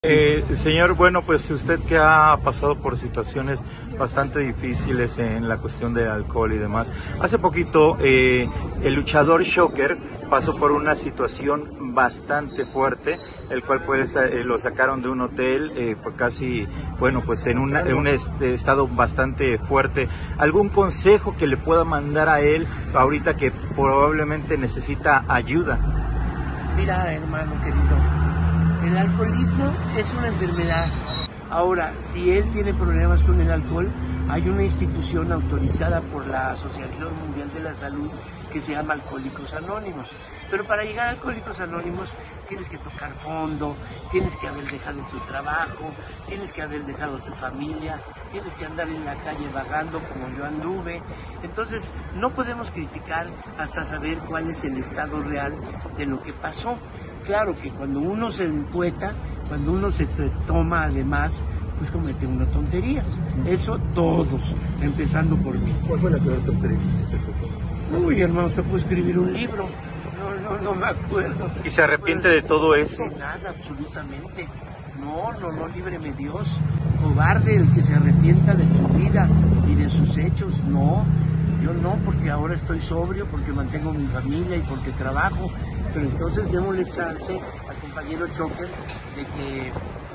Señor, bueno, pues usted que ha pasado por situaciones bastante difíciles en la cuestión del alcohol y demás. Hace poquito el luchador Shocker pasó por una situación bastante fuerte, el cual pues lo sacaron de un hotel, pues casi, bueno, pues en un estado bastante fuerte. ¿Algún consejo que le pueda mandar a él ahorita que probablemente necesita ayuda? Mira, hermano querido, el alcoholismo es una enfermedad. Ahora, si él tiene problemas con el alcohol, hay una institución autorizada por la Asociación Mundial de la Salud que se llama Alcohólicos Anónimos. Pero para llegar a Alcohólicos Anónimos tienes que tocar fondo, tienes que haber dejado tu trabajo, tienes que haber dejado tu familia, tienes que andar en la calle vagando como yo anduve. Entonces, no podemos criticar hasta saber cuál es el estado real de lo que pasó. Claro que cuando uno se empueta, cuando uno se toma además, pues comete unas tonterías. Eso todos, empezando por mí. ¿Cuál fue la peor tontería que hiciste tú? Uy, hermano, te puedo escribir un libro. No me acuerdo. ¿Y se arrepiente de todo eso? De nada, absolutamente. No, líbreme Dios. Cobarde el que se arrepienta de su vida y de sus hechos. No, yo no, porque ahora estoy sobrio, porque mantengo mi familia y porque trabajo. Pero entonces démosle chance al compañero Shocker de que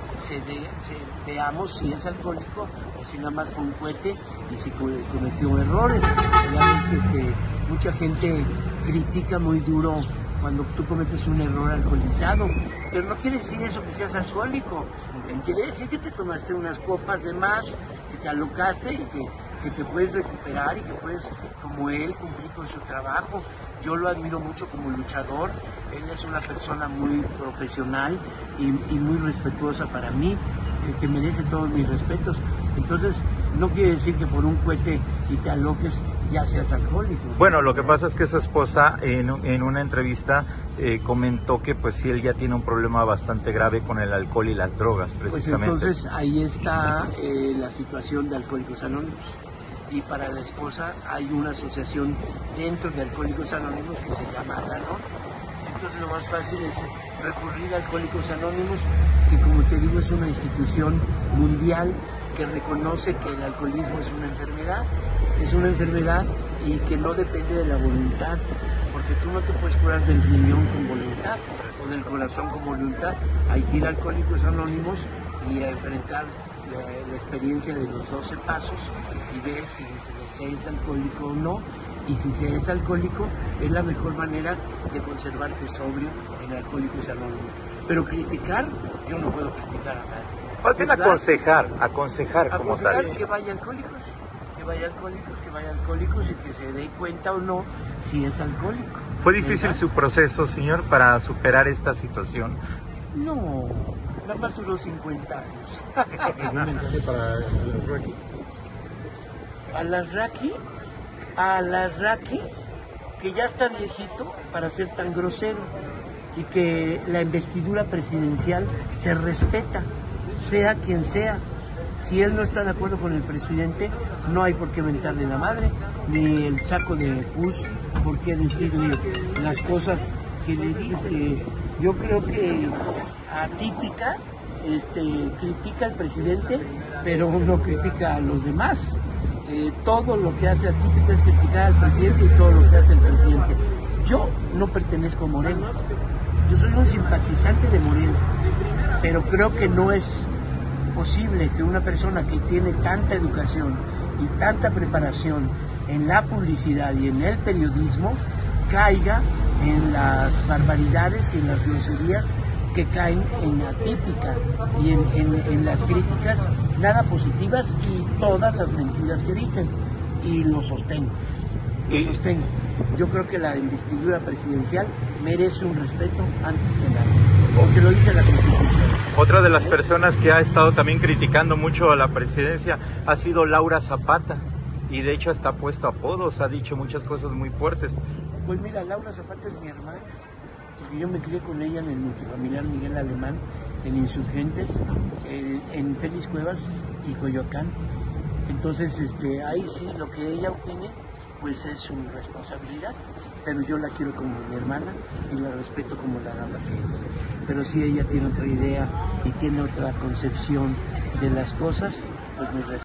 veamos si es alcohólico o si nada más fue un cohete y si cometió errores. Mucha gente critica muy duro cuando tú cometes un error alcoholizado, pero no quiere decir eso que seas alcohólico. Quiere decir que te tomaste unas copas de más, que te alocaste y que te puedes recuperar y que puedes, como él, cumplir con su trabajo. Yo lo admiro mucho como luchador, él es una persona muy profesional y muy respetuosa para mí, que merece todos mis respetos. Entonces, no quiere decir que por un cohete y te aloques ya seas alcohólico. Bueno, lo que pasa es que su esposa en una entrevista comentó que pues sí, él ya tiene un problema bastante grave con el alcohol y las drogas, precisamente. Pues entonces ahí está la situación de Alcohólicos Anónimos. Y para la esposa hay una asociación dentro de Alcohólicos Anónimos que se llama Al-Anon. Entonces lo más fácil es recurrir a Alcohólicos Anónimos, que como te digo es una institución mundial que reconoce que el alcoholismo es una enfermedad y que no depende de la voluntad, porque tú no te puedes curar del riñón con voluntad o del corazón con voluntad. Hay que ir a Alcohólicos Anónimos y a enfrentar la experiencia de los 12 pasos y ver si se es alcohólico o no, y si se es alcohólico es la mejor manera de conservarte sobrio en Alcohólicos Anónimos. Pero criticar, yo no puedo criticar a nadie. Más bien aconsejar como tal. Que vaya alcohólicos y que se dé cuenta o no si es alcohólico. ¿Fue difícil su proceso, señor, para superar esta situación? No, nada más duró 50 años. ¿Algún mensaje para los Rocky? A las Raki, que ya está viejito para ser tan grosero, y que la investidura presidencial se respeta, sea quien sea. Si él no está de acuerdo con el presidente, no hay por qué mentarle la madre, ni el saco de pus, por qué decirle las cosas que le dice. Yo creo que Atípica critica al presidente, pero no critica a los demás. Todo lo que hace Atípica es criticar al presidente y todo lo que hace el presidente. Yo no pertenezco a Morena, yo soy un simpatizante de Morena, pero creo que no es posible que una persona que tiene tanta educación y tanta preparación en la publicidad y en el periodismo caiga en las barbaridades y en las groserías que caen en Atípica y en las críticas nada positivas y todas las mentiras que dicen, y lo sostengo. Yo creo que la investidura presidencial merece un respeto antes que nada, porque lo dice la Constitución. Otra de las personas que ha estado también criticando mucho a la presidencia ha sido Laura Zapata, y de hecho hasta ha puesto apodos, ha dicho muchas cosas muy fuertes. Pues mira, Laura Zapata es mi hermana, porque yo me crié con ella en el multifamiliar Miguel Alemán, en Insurgentes, en Félix Cuevas y Coyoacán. Entonces, ahí sí, lo que ella opine, pues es su responsabilidad. pero yo la quiero como mi hermana y la respeto como la dama que es. Pero si ella tiene otra idea y tiene otra concepción de las cosas, pues mi respeto.